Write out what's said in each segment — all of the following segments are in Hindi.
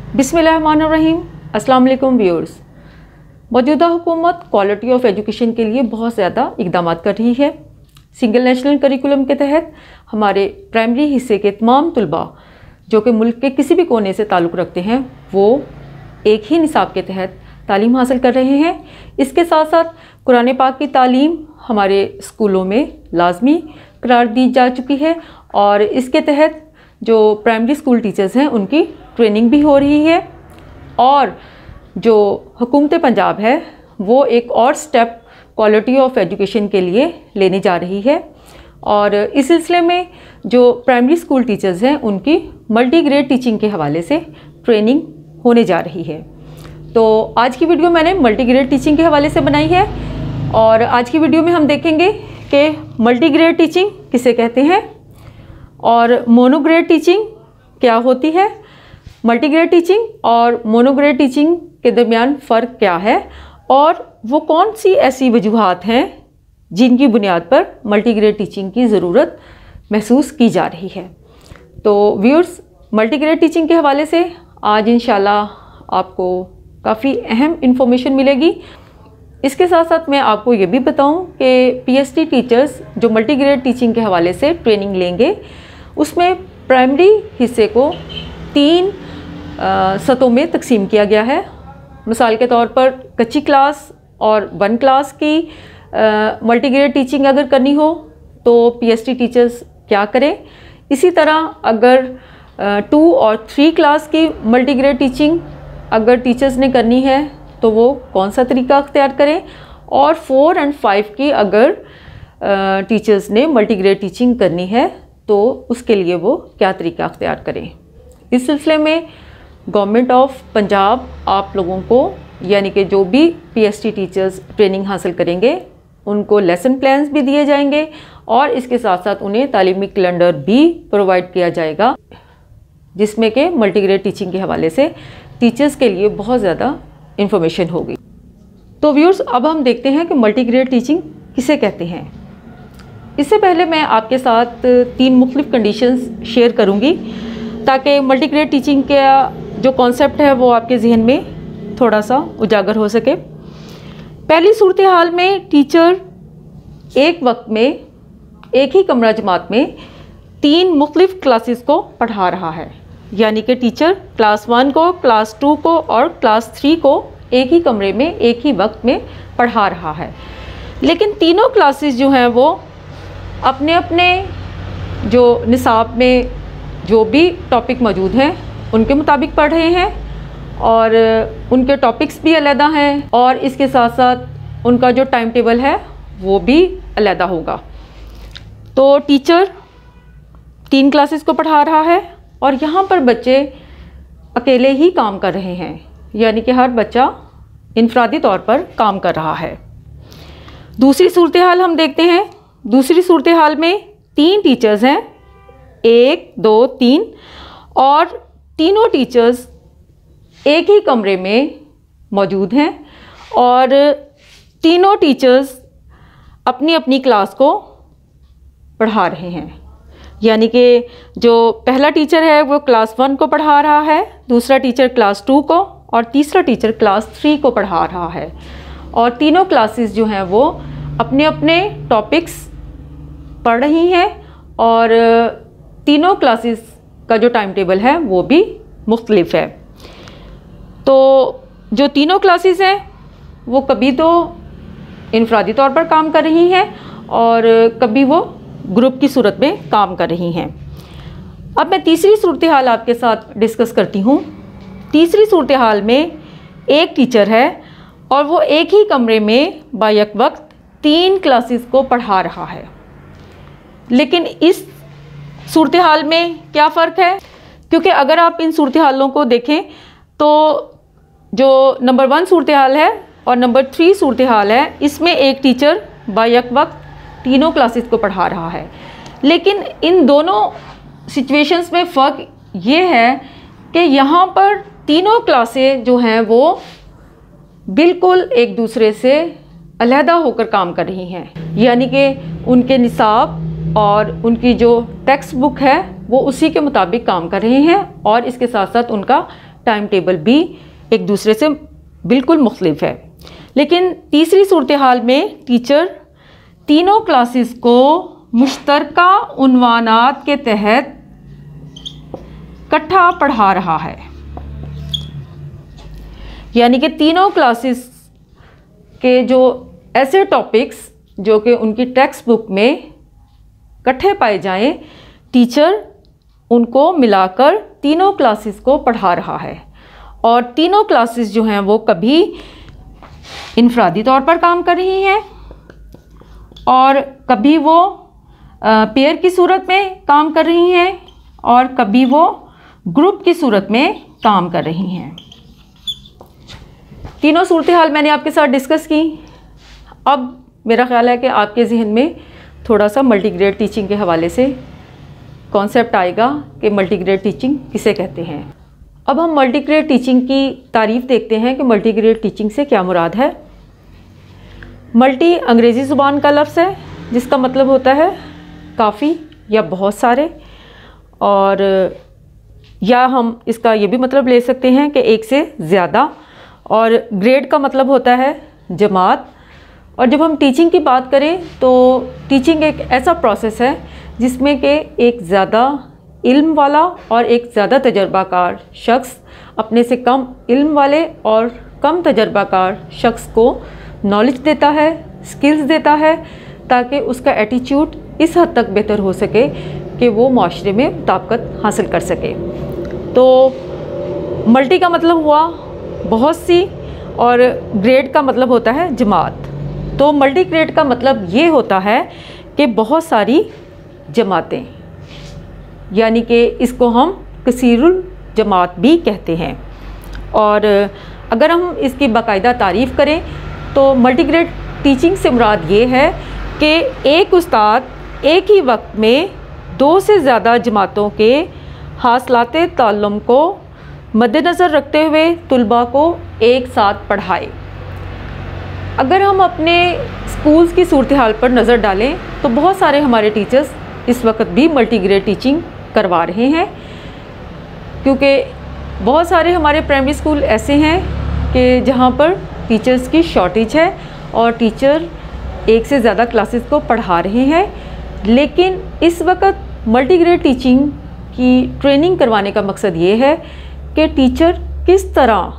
बिस्मिल्लाहिर्रहमानिर्रहीम। अस्सलाम वालेकुम व्यूअर्स। मौजूदा हुकूमत क्वालिटी ऑफ एजुकेशन के लिए बहुत ज़्यादा इकदाम कर रही है। सिंगल नेशनल करिकुलम के तहत हमारे प्राइमरी हिस्से के तमाम तलबा जो कि मुल्क के किसी भी कोने से ताल्लुक़ रखते हैं वो एक ही निसाब के तहत तालीम हासिल कर रहे हैं। इसके साथ साथ कुरान पाक की तालीम हमारे स्कूलों में लाजमी करार दी जा चुकी है और इसके तहत जो प्राइमरी स्कूल टीचर्स हैं उनकी ट्रेनिंग भी हो रही है। और जो हुकूमत पंजाब है वो एक और स्टेप क्वालिटी ऑफ एजुकेशन के लिए लेने जा रही है और इस सिलसिले में जो प्राइमरी स्कूल टीचर्स हैं उनकी मल्टी ग्रेड टीचिंग के हवाले से ट्रेनिंग होने जा रही है। तो आज की वीडियो मैंने मल्टी ग्रेड टीचिंग के हवाले से बनाई है और आज की वीडियो में हम देखेंगे कि मल्टी ग्रेड टीचिंग किसे कहते हैं और मोनोग्रेड टीचिंग क्या होती है, मल्टीग्रेड टीचिंग और मोनोग्रेड टीचिंग के दरमियान फ़र्क क्या है और वो कौन सी ऐसी वजूहात हैं जिनकी बुनियाद पर मल्टीग्रेड टीचिंग की ज़रूरत महसूस की जा रही है। तो व्यूअर्स, मल्टीग्रेड टीचिंग के हवाले से आज इंशाल्लाह आपको काफ़ी अहम इंफॉर्मेशन मिलेगी। इसके साथ साथ मैं आपको ये भी बताऊं कि पीएचडी टीचर्स जो मल्टीग्रेड टीचिंग के हवाले से ट्रेनिंग लेंगे उसमें प्राइमरी हिस्से को 3 सतों में तकसीम किया गया है। मिसाल के तौर पर कच्ची क्लास और 1 क्लास की मल्टीग्रेड टीचिंग अगर करनी हो तो पीएचडी टीचर्स क्या करें। इसी तरह अगर 2 और 3 क्लास की मल्टीग्रेड टीचिंग अगर टीचर्स ने करनी है तो वो कौन सा तरीका अख्तियार करें और 4 और 5 की अगर टीचर्स ने मल्टीग्रेड टीचिंग करनी है तो उसके लिए वो क्या तरीका अख्तियार करें। इस सिलसिले में गवर्नमेंट ऑफ पंजाब आप लोगों को यानी कि जो भी पीएचडी टीचर्स ट्रेनिंग हासिल करेंगे उनको लेसन प्लान्स भी दिए जाएंगे और इसके साथ साथ उन्हें तालीमी कैलेंडर भी प्रोवाइड किया जाएगा जिसमें कि मल्टीग्रेड टीचिंग के हवाले से टीचर्स के लिए बहुत ज़्यादा इंफॉर्मेशन होगी। तो व्यूअर्स, अब हम देखते हैं कि मल्टीग्रेड टीचिंग किसे कहते हैं। इससे पहले मैं आपके साथ 3 मुख्तलिफ कंडीशंस शेयर करूंगी ताकि मल्टीग्रेड टीचिंग का जो कॉन्सेप्ट है वो आपके जहन में थोड़ा सा उजागर हो सके। पहली सूरत हाल में टीचर एक वक्त में एक ही कमरा जमात में 3 मुख्तलिफ क्लासेस को पढ़ा रहा है, यानी कि टीचर क्लास 1 को, क्लास 2 को और क्लास 3 को एक ही कमरे में एक ही वक्त में पढ़ा रहा है। लेकिन तीनों क्लासेस जो हैं वो अपने अपने जो निसाब में जो भी टॉपिक मौजूद हैं उनके मुताबिक पढ़ रहे हैं और उनके टॉपिक्स भी अलग हैं और इसके साथ साथ उनका जो टाइम टेबल है वो भी अलग होगा। तो टीचर 3 क्लासेस को पढ़ा रहा है और यहाँ पर बच्चे अकेले ही काम कर रहे हैं, यानी कि हर बच्चा इनफरादी तौर पर काम कर रहा है। दूसरी सूरत हाल हम देखते हैं। दूसरी सूरत हाल में 3 टीचर्स हैं, 1, 2, 3 और तीनों टीचर्स एक ही कमरे में मौजूद हैं और तीनों टीचर्स अपनी अपनी क्लास को पढ़ा रहे हैं, यानी कि जो पहला टीचर है वो क्लास 1 को पढ़ा रहा है, दूसरा टीचर क्लास 2 को और तीसरा टीचर क्लास 3 को पढ़ा रहा है और तीनों क्लासेस जो हैं वो अपने अपने टॉपिक्स पढ़ रही हैं और तीनों क्लासेस का जो टाइम टेबल है वो भी मुख्तलिफ है। तो जो तीनों क्लासेस हैं वो कभी तो इनफरादी तौर पर काम कर रही हैं और कभी वो ग्रुप की सूरत में काम कर रही हैं। अब मैं तीसरी सूरत हाल आपके साथ डिस्कस करती हूँ। तीसरी सूरत हाल में एक टीचर है और वो एक ही कमरे में बायक वक्त 3 क्लासेस को पढ़ा रहा है। लेकिन इस सूरत हाल में क्या फ़र्क है, क्योंकि अगर आप इन सूरत हालों को देखें तो जो नंबर 1 सूरत हाल है और नंबर 3 सूरत हाल है इसमें एक टीचर बायक वक्त तीनों क्लासेस को पढ़ा रहा है। लेकिन इन दोनों सिचुएशंस में फ़र्क ये है कि यहाँ पर तीनों क्लासें जो हैं वो बिल्कुल एक दूसरे से अलहदा होकर काम कर रही हैं, यानी कि उनके निसाब और उनकी जो टेक्स्ट बुक है वो उसी के मुताबिक काम कर रहे हैं और इसके साथ साथ उनका टाइम टेबल भी एक दूसरे से बिल्कुल मुख्तलिफ है। लेकिन तीसरी सूरत हाल में टीचर तीनों क्लासेस को मुश्तरका उन्वानात के तहत इकट्ठा पढ़ा रहा है, यानी कि तीनों क्लासेस के जो ऐसे टॉपिक्स जो कि उनकी टेक्स्ट बुक में इकट्ठे पाए जाएं, टीचर उनको मिलाकर तीनों क्लासेस को पढ़ा रहा है। और तीनों क्लासेस जो हैं वो कभी इनफरादी तौर पर काम कर रही हैं और कभी वो पेयर की सूरत में काम कर रही हैं और कभी वो ग्रुप की सूरत में काम कर रही हैं। तीनों सूरत हाल मैंने आपके साथ डिस्कस की। अब मेरा ख्याल है कि आपके जहन में थोड़ा सा मल्टीग्रेड टीचिंग के हवाले से कॉन्सेप्ट आएगा कि मल्टीग्रेड टीचिंग किसे कहते हैं। अब हम मल्टीग्रेड टीचिंग की तारीफ़ देखते हैं कि मल्टीग्रेड टीचिंग से क्या मुराद है। मल्टी अंग्रेज़ी ज़ुबान का लफ्ज़ है जिसका मतलब होता है काफ़ी या बहुत सारे, और या हम इसका ये भी मतलब ले सकते हैं कि एक से ज़्यादा। और ग्रेड का मतलब होता है जमात। और जब हम टीचिंग की बात करें तो टीचिंग एक ऐसा प्रोसेस है जिसमें कि एक ज़्यादा इल्म वाला और एक ज़्यादा तजर्बाकार शख्स अपने से कम इल्म वाले और कम तजर्बाकार शख्स को नॉलेज देता है, स्किल्स देता है, ताकि उसका एटीट्यूड इस हद तक बेहतर हो सके कि वो माशरे में मुताबिकत हासिल कर सके। तो मल्टी का मतलब हुआ बहुत सी और ग्रेड का मतलब होता है जमात। तो मल्टी ग्रेड का मतलब ये होता है कि बहुत सारी जमातें, यानी कि इसको हम कसीरुल जमात भी कहते हैं। और अगर हम इसकी बाकायदा तारीफ़ करें तो मल्टीग्रेड टीचिंग से मुराद ये है कि एक उस्ताद एक ही वक्त में 2 से ज़्यादा जमातों के हासिलाते ताल्लुम को मद्देनज़र रखते हुए तुलबा को एक साथ पढ़ाए। अगर हम अपने स्कूल्स की सूरत हाल पर नज़र डालें तो बहुत सारे हमारे टीचर्स इस वक्त भी मल्टीग्रेड टीचिंग करवा रहे हैं, क्योंकि बहुत सारे हमारे प्राइमरी स्कूल ऐसे हैं कि जहां पर टीचर्स की शॉर्टेज है और टीचर एक से ज़्यादा क्लासेस को पढ़ा रहे हैं। लेकिन इस वक्त मल्टीग्रेड टीचिंग की ट्रेनिंग करवाने का मकसद ये है कि टीचर किस तरह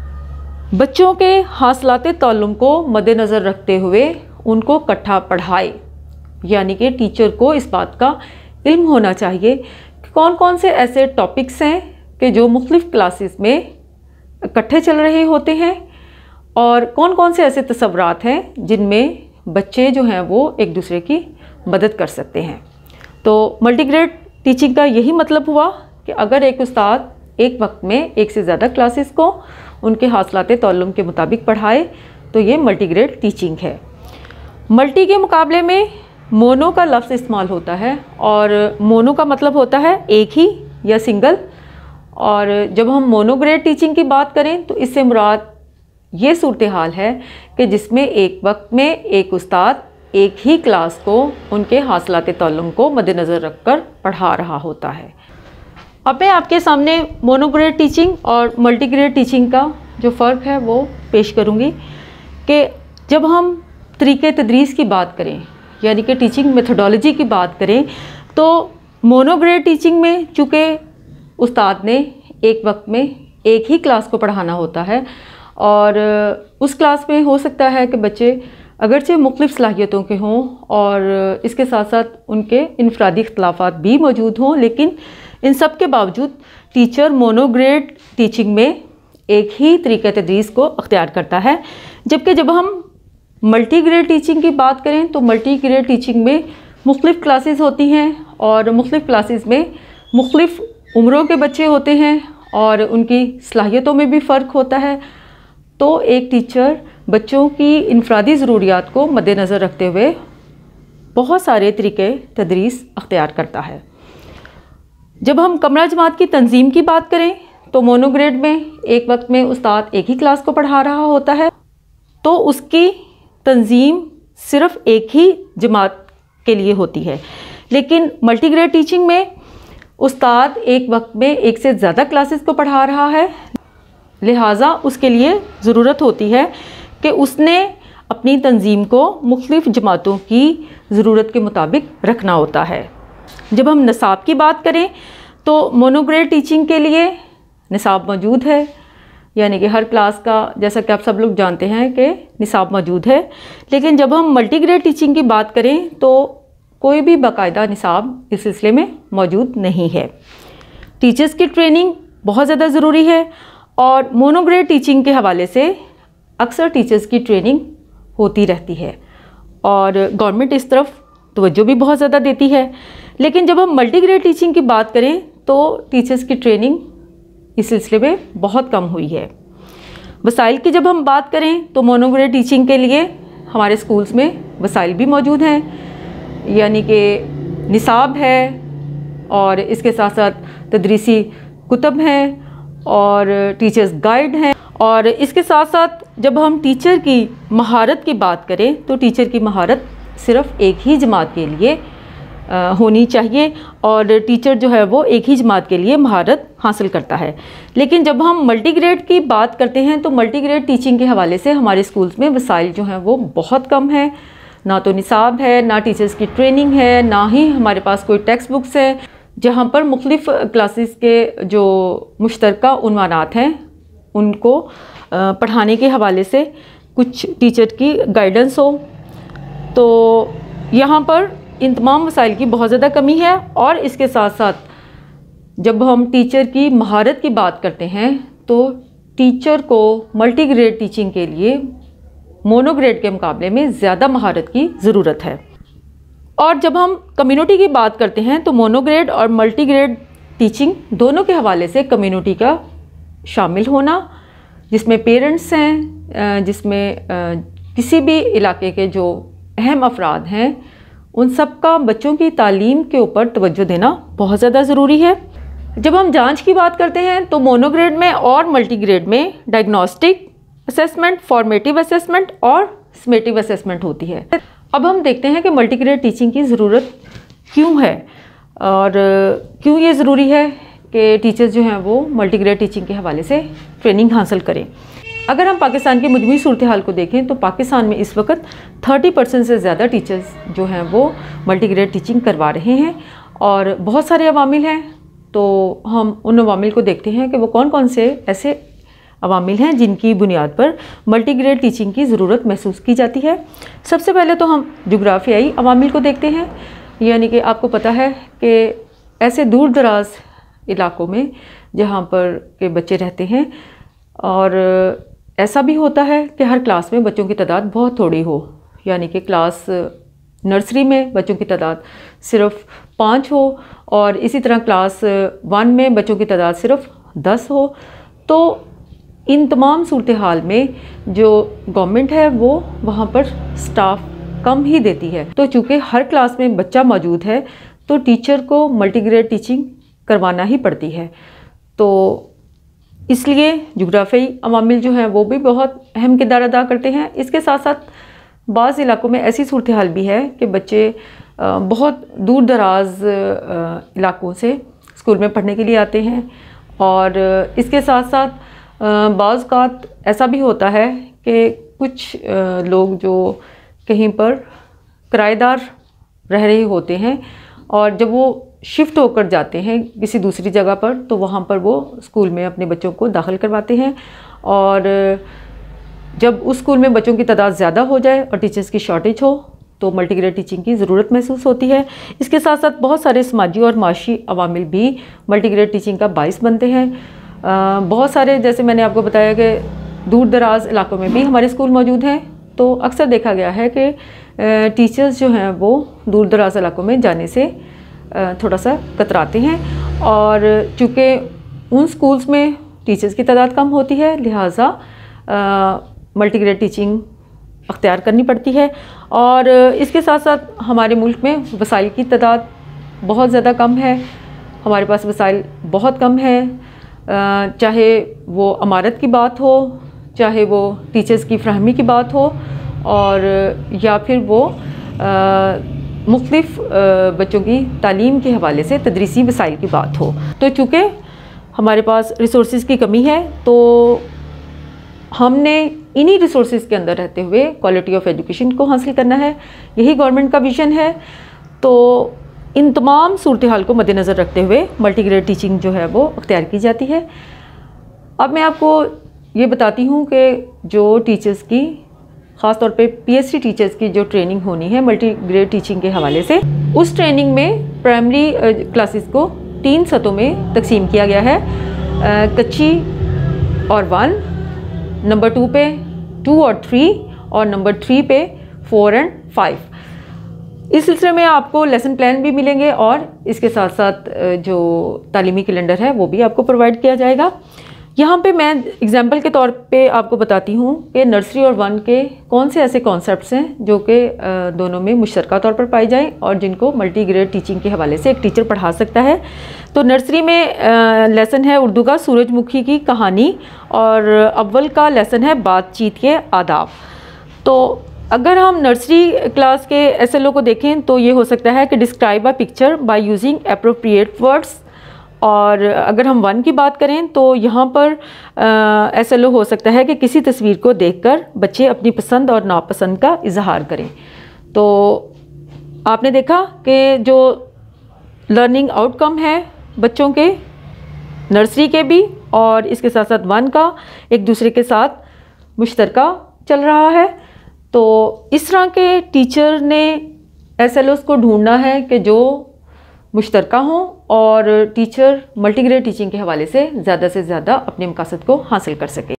बच्चों के हासिलाते ताल्लुम को मद्देनज़र रखते हुए उनको इकट्ठा पढ़ाए। यानी कि टीचर को इस बात का इल्म होना चाहिए कि कौन कौन से ऐसे टॉपिक्स हैं कि जो मुख्तलिफ़ क्लासेस में इकट्ठे चल रहे होते हैं और कौन कौन से ऐसे तसव्वुरात हैं जिनमें बच्चे जो हैं वो एक दूसरे की मदद कर सकते हैं। तो मल्टीग्रेड टीचिंग का यही मतलब हुआ कि अगर एक उस्ताद एक वक्त में एक से ज़्यादा क्लासेस को उनके हासिलाते ताल्लुम के मुताबिक पढ़ाए तो ये मल्टीग्रेड टीचिंग है। मल्टी के मुकाबले में मोनो का लफ्ज़ इस्तेमाल होता है और मोनो का मतलब होता है एक ही या सिंगल। और जब हम मोनोग्रेड टीचिंग की बात करें तो इससे मुराद ये सूरत हाल है कि जिसमें एक वक्त में एक उस्ताद एक ही क्लास को उनके हासिलाते ताल्लुम को मद्देनज़र रखकर पढ़ा रहा होता है। अब मैं आपके सामने मोनोग्रेड टीचिंग और मल्टीग्रेड टीचिंग का जो फ़र्क है वो पेश करूँगी कि जब हम तरीक़े तदरीस की बात करें, यानी कि टीचिंग मेथोडोलॉजी की बात करें, तो मोनोग्रेड टीचिंग में चूँकि उस्ताद ने एक वक्त में एक ही क्लास को पढ़ाना होता है और उस क्लास में हो सकता है कि बच्चे अगरचे मुख्तलिफ़ सलाहियतों के हों और इसके साथ साथ उनके इनफरादी इख्तलाफात भी मौजूद हों, लेकिन इन सब के बावजूद टीचर मोनोग्रेड टीचिंग में एक ही तरीक़े तदरीस को अख्तियार करता है। जबकि जब हम मल्टीग्रेड टीचिंग की बात करें तो मल्टीग्रेड टीचिंग में मुख्तलिफ़ क्लासेस होती हैं और मुख्तलिफ़ क्लासेस में मुख्तलिफ़ उम्रों के बच्चे होते हैं और उनकी सलाहियतों में भी फ़र्क होता है। तो एक टीचर बच्चों की इनफरादी ज़रूरियात को मद्देनज़र रखते हुए बहुत सारे तरीक़े तदरीस अख्तियार करता है। जब हम कमरा जमात की तंजीम की बात करें तो मोनोग्रेड में एक वक्त में उस्ताद एक ही क्लास को पढ़ा रहा होता है, तो उसकी तंजीम सिर्फ़ एक ही जमात के लिए होती है। लेकिन मल्टीग्रेड टीचिंग में उस्ताद एक वक्त में एक से ज़्यादा क्लासेस को पढ़ा रहा है, लिहाजा उसके लिए ज़रूरत होती है कि उसने अपनी तंजीम को मुख्तलिफ़ जमातों की ज़रूरत के मुताबिक रखना होता है। जब हम निसाब की बात करें तो मोनोग्रेड टीचिंग के लिए निसाब मौजूद है, यानी कि हर क्लास का, जैसा कि आप सब लोग जानते हैं कि निसाब मौजूद है। लेकिन जब हम मल्टीग्रेड टीचिंग की बात करें तो कोई भी बाकायदा निसाब इस सिलसिले में मौजूद नहीं है। टीचर्स की ट्रेनिंग बहुत ज़्यादा ज़रूरी है और मोनोग्रेड टीचिंग के हवाले से अक्सर टीचर्स की ट्रेनिंग होती रहती है और गवर्नमेंट इस तरफ तवज्जो भी बहुत ज़्यादा देती है। लेकिन जब हम मल्टीग्रेड टीचिंग की बात करें तो टीचर्स की ट्रेनिंग इस सिलसिले में बहुत कम हुई है। वसाइल की जब हम बात करें तो मोनोग्रेड टीचिंग के लिए हमारे स्कूल्स में वसाइल भी मौजूद हैं, यानी कि निसाब है और इसके साथ साथ तदरीसी कुतब हैं और टीचर्स गाइड हैं। और इसके साथ साथ जब हम टीचर की महारत की बात करें तो टीचर की महारत सिर्फ़ एक ही जमात के लिए होनी चाहिए और टीचर जो है वो एक ही जमात के लिए महारत हासिल करता है। लेकिन जब हम मल्टीग्रेड की बात करते हैं तो मल्टीग्रेड टीचिंग के हवाले से हमारे स्कूल्स में वसाइल जो हैं वो बहुत कम है। ना तो निसाब है, ना टीचर्स की ट्रेनिंग है, ना ही हमारे पास कोई टेक्स्ट बुक्स है जहाँ पर मुख्तलिफ़ क्लासेस के जो मुश्तरका उन्वानात हैं उनको पढ़ाने के हवाले से कुछ टीचर की गाइडेंस हो। तो यहाँ पर इन तमाम वसाइल की बहुत ज़्यादा कमी है। और इसके साथ साथ जब हम टीचर की महारत की बात करते हैं तो टीचर को मल्टीग्रेड टीचिंग के लिए मोनोग्रेड के मुकाबले में ज़्यादा महारत की ज़रूरत है। और जब हम कम्युनिटी की बात करते हैं तो मोनोग्रेड और मल्टीग्रेड टीचिंग दोनों के हवाले से कम्युनिटी का शामिल होना, जिसमें पेरेंट्स हैं, जिसमें किसी भी इलाके के जो अहम अफराद हैं उन सब का बच्चों की तालीम के ऊपर तवज्जो देना बहुत ज़्यादा ज़रूरी है। जब हम जांच की बात करते हैं तो मोनोग्रेड में और मल्टीग्रेड में डायग्नोस्टिक असेसमेंट, फॉर्मेटिव असेसमेंट और समेटिव असेसमेंट होती है। अब हम देखते हैं कि मल्टीग्रेड टीचिंग की ज़रूरत क्यों है और क्यों ये ज़रूरी है कि टीचर्स जो हैं वो मल्टीग्रेड टीचिंग के हवाले से ट्रेनिंग हासिल करें। अगर हम पाकिस्तान की मजमूई सूरत हाल को देखें तो पाकिस्तान में इस वक्त 30% से ज़्यादा टीचर्स जो हैं वो मल्टीग्रेड टीचिंग करवा रहे हैं और बहुत सारे अवामिल हैं। तो हम उन अवामिल को देखते हैं कि वो कौन कौन से ऐसे अवामिल हैं जिनकी बुनियाद पर मल्टीग्रेड टीचिंग की ज़रूरत महसूस की जाती है। सबसे पहले तो हम जोग्राफियाई अवामिल को देखते हैं, यानी कि आपको पता है कि ऐसे दूर दराज इलाकों में जहाँ पर के बच्चे रहते हैं और ऐसा भी होता है कि हर क्लास में बच्चों की तादाद बहुत थोड़ी हो, यानी कि क्लास नर्सरी में बच्चों की तादाद सिर्फ़ 5 हो और इसी तरह क्लास 1 में बच्चों की तादाद सिर्फ़ 10 हो। तो इन तमाम सूरत हाल में जो गवर्नमेंट है वो वहाँ पर स्टाफ कम ही देती है। तो चूँकि हर क्लास में बच्चा मौजूद है तो टीचर को मल्टीग्रेड टीचिंग करवाना ही पड़ती है। तो इसलिए जोग्राफियाई अवामिल जो हैं वो भी बहुत अहम किरदार अदा करते हैं। इसके साथ साथ बाज़ इलाकों में ऐसी सूरत हाल भी है कि बच्चे बहुत दूर दराज इलाकों से स्कूल में पढ़ने के लिए आते हैं और इसके साथ साथ बाज़ औक़ात ऐसा भी होता है कि कुछ लोग जो कहीं पर किराएदार रह रहे होते हैं और जब वो शिफ्ट होकर जाते हैं किसी दूसरी जगह पर तो वहाँ पर वो स्कूल में अपने बच्चों को दाखिल करवाते हैं और जब उस स्कूल में बच्चों की तादाद ज़्यादा हो जाए और टीचर्स की शॉर्टेज हो तो मल्टीग्रेड टीचिंग की ज़रूरत महसूस होती है। इसके साथ साथ बहुत सारे समाजी और माशी अवामिल भी मल्टीग्रेड टीचिंग का बाइस बनते हैं। बहुत सारे, जैसे मैंने आपको बताया कि दूर दराज इलाकों में भी हमारे स्कूल मौजूद हैं, तो अक्सर देखा गया है कि टीचर्स जो हैं वो दूर दराज इलाकों में जाने से थोड़ा सा कतराते हैं और चूँकि उन स्कूल्स में टीचर्स की तादाद कम होती है लिहाजा मल्टीग्रेड टीचिंग अख्तियार करनी पड़ती है। और इसके साथ साथ हमारे मुल्क में वसाइल की तादाद बहुत ज़्यादा कम है, हमारे पास वसाइल बहुत कम है, चाहे वो इमारत की बात हो, चाहे वो टीचर्स की फ्राहमी की बात हो और या फिर वो मुख्तलिफ़ बच्चों की तालीम के हवाले से तदरीसी वसाइल की बात हो। तो चूँकि हमारे पास रिसोर्सेज की कमी है, तो हमने इन्हीं रिसोर्सेज के अंदर रहते हुए क्वालिटी ऑफ एजुकेशन को हासिल करना है। यही गवर्नमेंट का विजन है। तो इन तमाम सूरत हाल को मद्देनज़र रखते हुए मल्टीग्रेड टीचिंग जो है वो अख्तियार की जाती है। अब मैं आपको ये बताती हूँ कि जो टीचर्स की, ख़ास तौर पे पीएचडी टीचर्स की जो ट्रेनिंग होनी है मल्टीग्रेड टीचिंग के हवाले से, उस ट्रेनिंग में प्राइमरी क्लासेस को 3 सतों में तकसीम किया गया है। कच्ची और 1, नंबर 2 पे 2 और 3, और नंबर 3 पे 4 और 5। इस सिलसिले में आपको लेसन प्लान भी मिलेंगे और इसके साथ साथ जो तालीमी कैलेंडर है वो भी आपको प्रोवाइड किया जाएगा। यहाँ पे मैं एग्जांपल के तौर पे आपको बताती हूँ कि नर्सरी और 1 के कौन से ऐसे कॉन्सेप्ट्स हैं जो कि दोनों में मुश्तरका तौर पर पाए जाएं और जिनको मल्टीग्रेड टीचिंग के हवाले से एक टीचर पढ़ा सकता है। तो नर्सरी में लेसन है उर्दू का सूरजमुखी की कहानी, और अव्वल का लेसन है बातचीत के आदाब। तो अगर हम नर्सरी क्लास के एसएलओ को देखें तो ये हो सकता है कि describe a picture by using appropriate words, और अगर हम 1 की बात करें तो यहाँ पर एसएलओ हो सकता है कि किसी तस्वीर को देखकर बच्चे अपनी पसंद और नापसंद का इजहार करें। तो आपने देखा कि जो लर्निंग आउटकम है बच्चों के नर्सरी के भी और इसके साथ साथ 1 का एक दूसरे के साथ मुश्तरका चल रहा है। तो इस तरह के टीचर ने एसएलओस को ढूंढना है कि जो मुश्तरका हों और टीचर मल्टीग्रेड टीचिंग के हवाले से ज़्यादा अपने मकासद को हासिल कर सके।